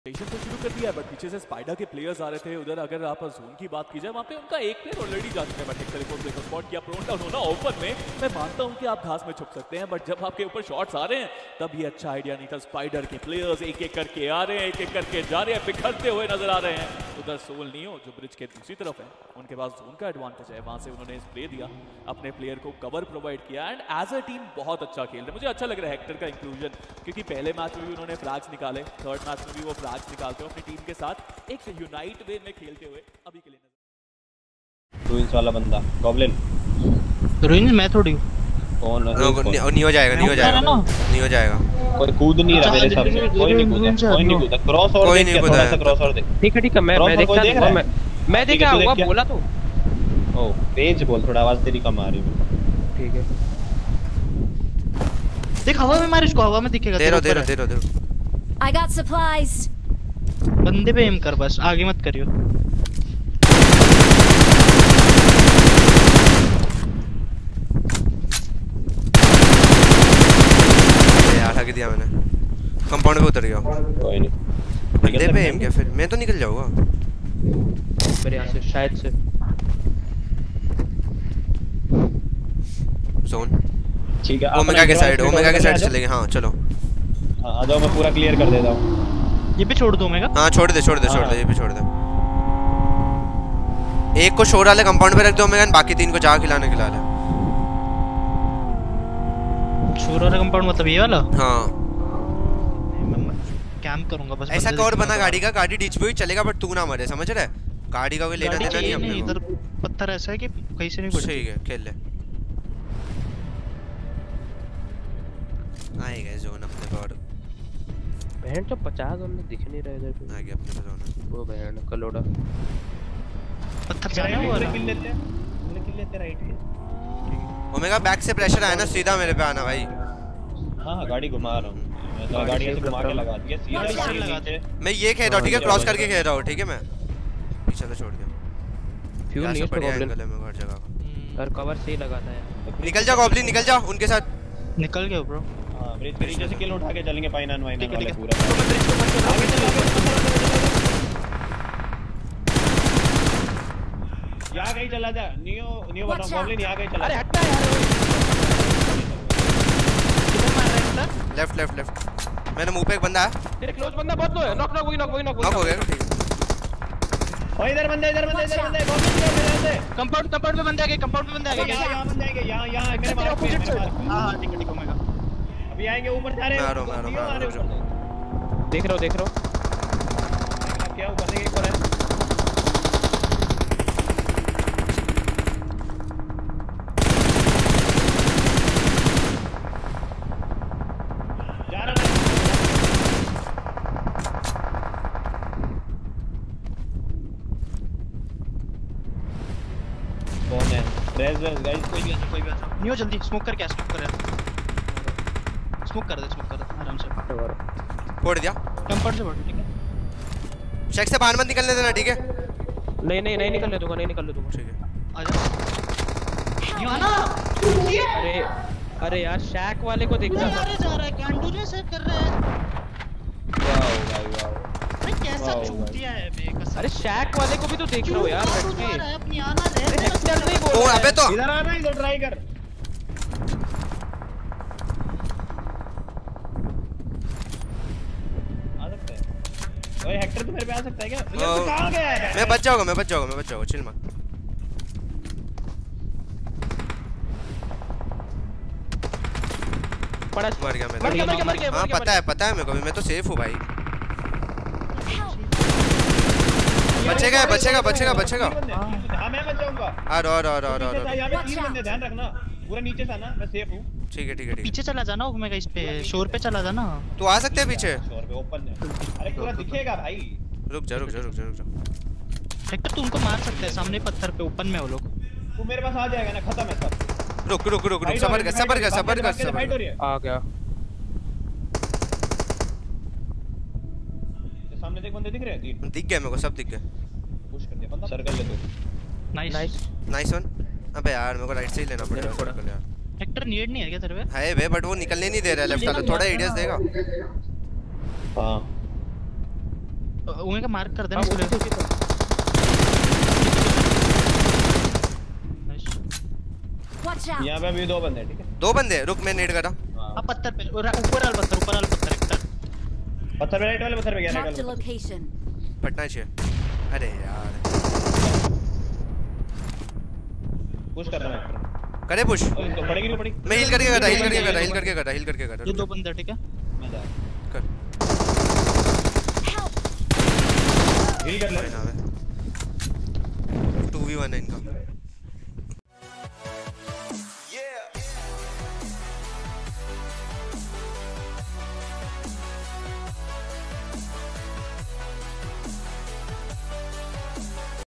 तो शुरू कर दिया है, बट पीछे से स्पाइडर के प्लेयर्स आ रहे थे उधर। अगर आप जोन की बात की जाए, वहाँ पे उनका एक प्लेयर ऑलरेडी जा चुका है, बट एक टेलीफोन पे स्पॉट किया प्रोन डाउन होना ओपन में। मैं मानता हूँ कि आप घास में छुप सकते हैं, बट जब आपके ऊपर शॉट्स आ रहे हैं तब ये अच्छा आइडिया नहीं था। स्पाइडर के प्लेयर्स एक एक करके आ रहे हैं, एक एक करके जा रहे हैं, बिखरते हुए नजर आ रहे हैं। उधर सोल नियो जो ब्रिज के दूसरी तरफ है, उनके पास जोन का एडवांटेज है, वहां से उन्होंने स्प्रे दिया, अपने प्लेयर को कवर प्रोवाइड किया एंड एज अ टीम बहुत अच्छा खेल रहे। मुझे अच्छा लग रहा है हेक्टर का इंक्लूजन, क्योंकि पहले मैच में भी उन्होंने फ्लैग्स निकाले, थर्ड मैच में भी वो फ्लैग्स निकालते हैं अपनी टीम के साथ एक यूनाइट वे में खेलते हुए। अभी के लिए रूइंस वाला बंदा गॉब्लिन, रूइंस मैं थोड़ी कौन नहीं हो जाएगा, नहीं हो जाएगा, नहीं हो जाएगा। कोई कूद नहीं रहा मेरे हिसाब से, कोई नहीं कूदा, कोई नहीं कूदा। क्रॉस और देख के थोड़ा सा क्रॉस और देख। ठीक है मैं देखता हूं, मैं देखा हुआ बोला तो। ओ तेज बोल, थोड़ा आवाज तेरी कम आ रही है। ठीक है देख हवा में मार इसको, हवा में दिखेगा। दे रहा I got supplies. बंदे पे एम कर, बस आगे मत करियो। यार हक दिया मैंने, कंपाउंड पे उतर गया। कोई नहीं, बंदे पे एम क्या, फिर मैं तो निकल जाऊंगा मेरे यहां से शायद से। जोन ठीक है, ओमेगा के साइड चलेंगे। हां चलो आ जाओ, मैं पूरा क्लियर कर देता हूं। ये भी छोड़ दो ओमेगा। हां छोड़ दे, ये भी छोड़ दे। एक को शोर वाले कंपाउंड पे रख दो ओमेगा, बाकी तीन को जा खिला ले। शोर वाला कंपाउंड मतलब ये वाला? हां कैंप करूंगा बस। ऐसा कवर बना गाड़ी का, गाड़ी डीच पे ही चलेगा बट तू ना मरे, समझ रहा है? गाड़ी का कोई लेना देना नहीं अपने। इधर पत्थर ऐसा है कि कहीं से नहीं पड़ेगा। ठीक है खेल ले। आएगा जोन अपने को। और बहन तो 50 हमने दिख नहीं रहा इधर पे। आ गया अपने को जोन। वो बहन कलोड़ा पत्थर जाया हुआ है। किल लेते राइट पे। ओमेगा बैक से प्रेशर आया ना, सीधा मेरे पे आना भाई। हां गाड़ी घुमा रहा हूं, मैं गाड़ी ऐसे घुमा के लगा दिया, सीधा लगा दे। मैं ये खेल रहा हूं, ठीक है, क्रॉस करके खेल रहा हूं, ठीक है। मैं पीछे तो छोड़ दिया। फ्यूल नहीं है प्रॉब्लम में हर जगह का। और कवर से ही लगाता है। निकल जा गॉब्लिन, निकल जा उनके साथ। निकल गया ब्रो। हां ब्रिज पे नीचे से किल उठा के चलेंगे, पाइनान वाइनान वाले पूरा। यहां कहीं चला जा, नियो बता, गॉब्लिन यहां कहीं चला। अरे हटना यार, लेफ्ट मैंने मुंह पे एक बंदा है। तेरे क्लोज बंदा बहुत लो है। नॉक वही नॉक हो गया। ठीक ओ इधर बंदे गॉब्लिन से कंपाउंड पे बंदे आ गए, यहां बंदे आएंगे, यहां मेरे मार पे। हां ठीक है ओमेगा। अभी आएंगे, ऊपर जा रहे हैं। देख रहा हूं क्या ऊपर से एक और है। गाइस कोई भी आ नियो जल्दी स्मोक कर दे आराम से। फोड़ दिया कंपाउंड से बढ़। ठीक है शेक से बाहर मत निकलने देना, ठीक है? नहीं निकलने दूंगा, ठीक है आजा नियो आना। अरे यार शैक वाले को देखना था। अरे जा रहा है गांडू जैसे कर रहा है। वाओ भाई कैसा चूतिया है बे कसम। अरे शैक वाले को भी तो देख रहा हूं यार बैठ के। अपनी आना रे हेक्टर नहीं बोल। ओ अबे तो इधर आना, इधर ट्राई कर। आ सकता है ओए, हेक्टर तो मेरे पे आ सकता है क्या? ये तो कहां गया है? मैं बच जाऊंगा, चिल मत। पड़ा मर गया। हां पता है मेरे को भी, मैं तो सेफ हूं भाई। बचेगा। हां मैं बच जाऊंगा। और यहां पे 3 बंदे, ध्यान रखना। पूरा नीचे से आना, मैं सेफ हूं। ठीक है पीछे चला जाना ओमेगा, इस पे शोर पे चला जाना। तू आ सकते है पीछे, शोर पे ओपन है। अरे पूरा दिखेगा भाई। रुक जा। हेक्टर तुमको मार सकते हैं, सामने पत्थर पे ओपन में वो लोग। तू मेरे पास आ जाएगा ना, खत्म है सब। रुक सबर कर। आ गया सामने देख, बंदे दिख रहे हैं। दिख गए मेरे को, सब दिख गए। पुश कर दिया बंदा, सर्कल ले दो। Nice one. अबे यार मेरे को राइट से ही लेना पड़ेगा सर्कल यार। हेक्टर नीड नहीं है क्या तेरे पे? है बे, बट वो निकलने नहीं दे रहा है लेफ्ट वाला, थोड़ा एडीएस देगा। हां ओमे का मार्क कर देना हाँ, इसको। उसी तो। Watch out! यहाँ पे अभी 2 बंदे हैं, ठीक है? 2 बंदे, रुक मैं नेट कर रहा। हाँ पत्थर पे ऊपर वाला पत्थर एक तरफ। पत्थर पे, राइट वाले पत्थर पे गया, राइट Marked a वाले पत्थर location. पटना चाहिए। अरे यार पुश कर रहा है। करे पुश। तो पड़ेगी नहीं पड़ेगी। मैं हील करके कर रहा, हील करके कर ये 2 बंदे ठीक है। मैं जा कर। Help! हील कर ले। 2v1 है इनका।